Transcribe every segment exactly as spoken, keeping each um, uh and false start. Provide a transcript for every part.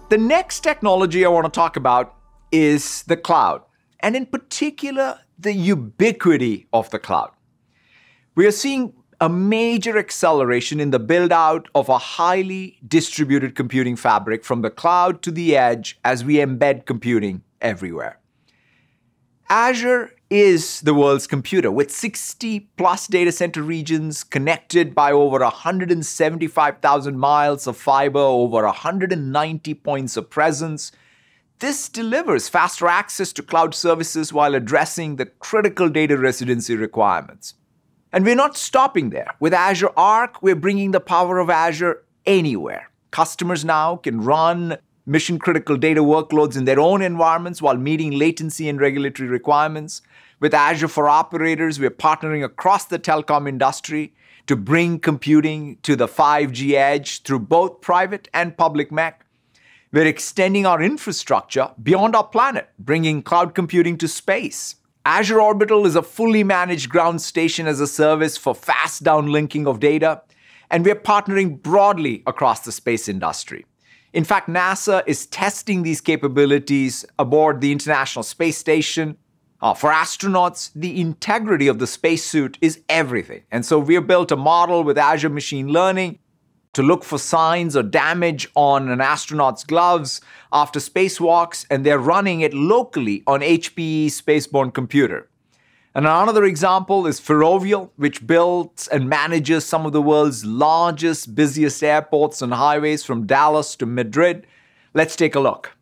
The next technology I want to talk about is the cloud, and in particular, the ubiquity of the cloud. We are seeing a major acceleration in the build-out of a highly distributed computing fabric from the cloud to the edge as we embed computing everywhere. Azure is the world's computer, with sixty plus data center regions connected by over one hundred seventy-five thousand miles of fiber, over one hundred ninety points of presence. This delivers faster access to cloud services while addressing the critical data residency requirements. And we're not stopping there. With Azure Arc, we're bringing the power of Azure anywhere. Customers now can run mission-critical data workloads in their own environments while meeting latency and regulatory requirements. With Azure for Operators, we're partnering across the telecom industry to bring computing to the five G edge through both private and public M E C. We're extending our infrastructure beyond our planet, bringing cloud computing to space. Azure Orbital is a fully managed ground station as a service for fast downlinking of data, and we're partnering broadly across the space industry. In fact, NASA is testing these capabilities aboard the International Space Station. Uh, for astronauts, the integrity of the spacesuit is everything. And so we've built a model with Azure Machine Learning to look for signs or damage on an astronaut's gloves after spacewalks, and they're running it locally on H P E spaceborne computer. And another example is Ferrovial, which builds and manages some of the world's largest, busiest airports and highways from Dallas to Madrid. Let's take a look.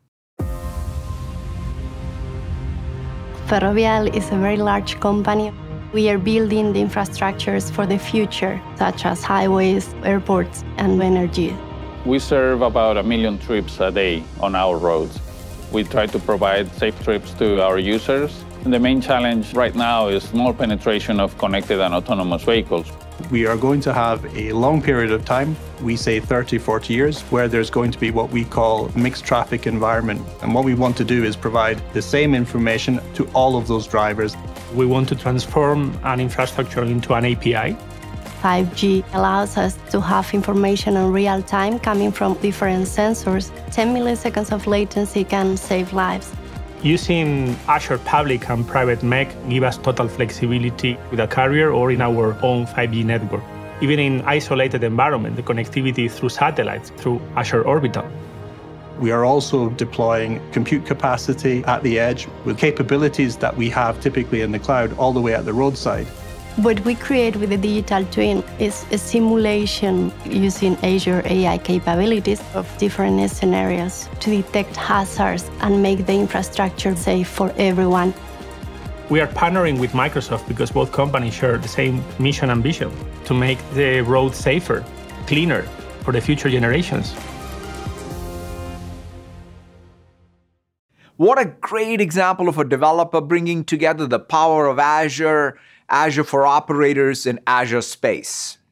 Ferrovial is a very large company. We are building the infrastructures for the future, such as highways, airports, and energy. We serve about a million trips a day on our roads. We try to provide safe trips to our users. And the main challenge right now is more penetration of connected and autonomous vehicles. We are going to have a long period of time, we say thirty, forty years, where there's going to be what we call mixed traffic environment. And what we want to do is provide the same information to all of those drivers. We want to transform an infrastructure into an A P I. five G allows us to have information in real time coming from different sensors. ten milliseconds of latency can save lives. Using Azure Public and Private M E C give us total flexibility with a carrier or in our own five G network. Even in isolated environment, the connectivity through satellites, through Azure Orbital. We are also deploying compute capacity at the edge with capabilities that we have typically in the cloud all the way at the roadside. What we create with the digital twin is a simulation using Azure A I capabilities of different scenarios to detect hazards and make the infrastructure safe for everyone. We are partnering with Microsoft because both companies share the same mission and vision to make the road safer, cleaner for the future generations. What a great example of a developer bringing together the power of Azure, Azure for Operators, and Azure Space.